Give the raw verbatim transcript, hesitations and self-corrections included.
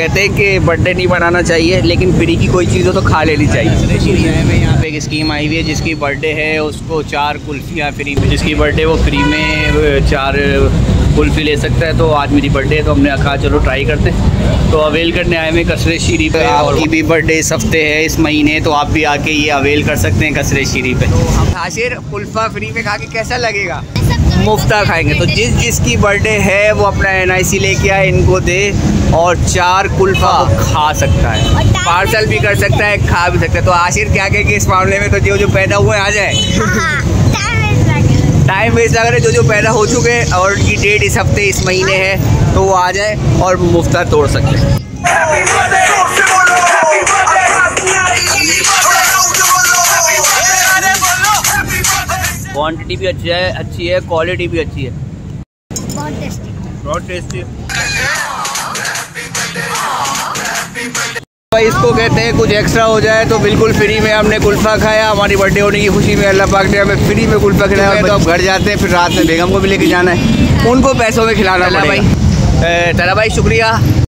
कहते हैं कि बर्थडे नहीं बनाना चाहिए, लेकिन फ्री की कोई चीज़ हो तो खा लेनी चाहिए। श्री आए में यहाँ पे एक स्कीम आई हुई है, जिसकी बर्थडे है उसको चार कुल्फियाँ फ्री में, जिसकी बर्थडे वो फ्री में चार कुल्फ़ी ले सकता है। तो आज मेरी बर्थडे है तो हमने कहा चलो ट्राई करते हैं, तो अवेल करने आए में कसरे शीरी पे। आपकी भी बर्थडे इस हफ्ते है, इस महीने, तो आप भी आके ये अवेल कर सकते हैं कसरे शीरी पे। तो हम हाशिर कुल्फ़ा फ्री में खा के कैसा लगेगा? मुफ्ता खाएंगे। तो जिस जिसकी बर्थडे है वो अपना एन आई सी लेके आए, इनको दे और चार कुल्फ़ा खा सकता है, पार्सल भी कर सकता है, खा भी सकता है। तो आशिर क्या कहेंगे इस मामले में? तो जो जो पैदा हुए आ जाए, टाइम वेस्ट लग रहा है। जो जो पैदा हो चुके हैं और उनकी डेट इस हफ्ते इस महीने है तो वो आ जाए और मुफ्ता तोड़ सके। क्वांटिटी भी अच्छी है अच्छी है क्वालिटी भी अच्छी है, बहुत टेस्टी बहुत टेस्टी। भाई इसको कहते हैं कुछ एक्स्ट्रा हो जाए तो बिल्कुल फ्री में हमने कुल्फ़ा खाया। हमारी बर्थडे होने की खुशी में अल्लाह पाक ने हमें फ्री में कुल्फ़ा खिलाया। तो अब घर जाते हैं, फिर रात में बेगम को भी लेके जाना है, उनको पैसों में खिलाना पड़ेगा भाई। तला भाई शुक्रिया।